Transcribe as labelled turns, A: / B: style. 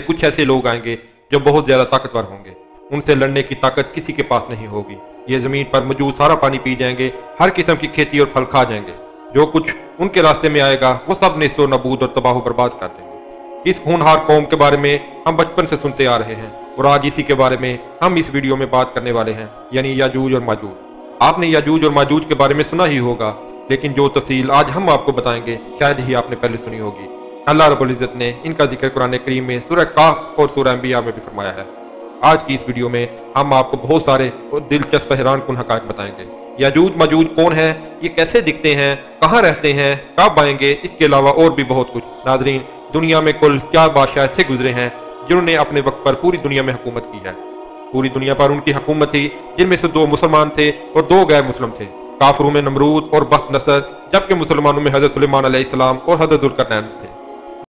A: कुछ ऐसे लोग आएंगे जो बहुत ज्यादा ताकतवर होंगे। उनसे लड़ने की ताकत किसी के पास नहीं होगी। ये जमीन पर मौजूद सारा पानी पी जाएंगे, हर किस्म की खेती और फल खा जाएंगे। जो कुछ उनके रास्ते में आएगा वो सब नेस्तो नबूद और तबाह बर्बाद कर देंगे। इस खूनहार कौम के बारे में हम बचपन से सुनते आ रहे हैं और आज इसी के बारे में हम इस वीडियो में बात करने वाले हैं, यानी याजूज और माजूज। आपने याजूज और माजूज के बारे में सुना ही होगा, लेकिन जो तफसील आज हम आपको बताएंगे शायद ही आपने पहले सुनी होगी। अल्लाह रब्बुल इज़्ज़त ने इनका जिक्र कुरान करीम में सूरह काफ और सूरह अंबिया में भी फरमाया है। आज की इस वीडियो में हम आपको बहुत सारे और दिलचस्प हैरानकुन हक़ाइक़ बताएंगे। याजूज माजूज कौन है, ये कैसे दिखते हैं, कहाँ रहते हैं, कब आएंगे, इसके अलावा और भी बहुत कुछ। नाज़रीन, दुनिया में कुल 4 बादशाह ऐसे गुजरे हैं जिन्होंने अपने वक्त पर पूरी दुनिया में हुकूमत की है। पूरी दुनिया पर उनकी हुकूमत थी, जिनमें से 2 मुसलमान थे और 2 गैर मुस्लिम थे। काफिरों में नमरूद और बख्त नसर, जबकि मुसलमानों में हज़रत सुलेमान अलैहिस्सलाम और हज़रत ज़ुल्करनैन थे।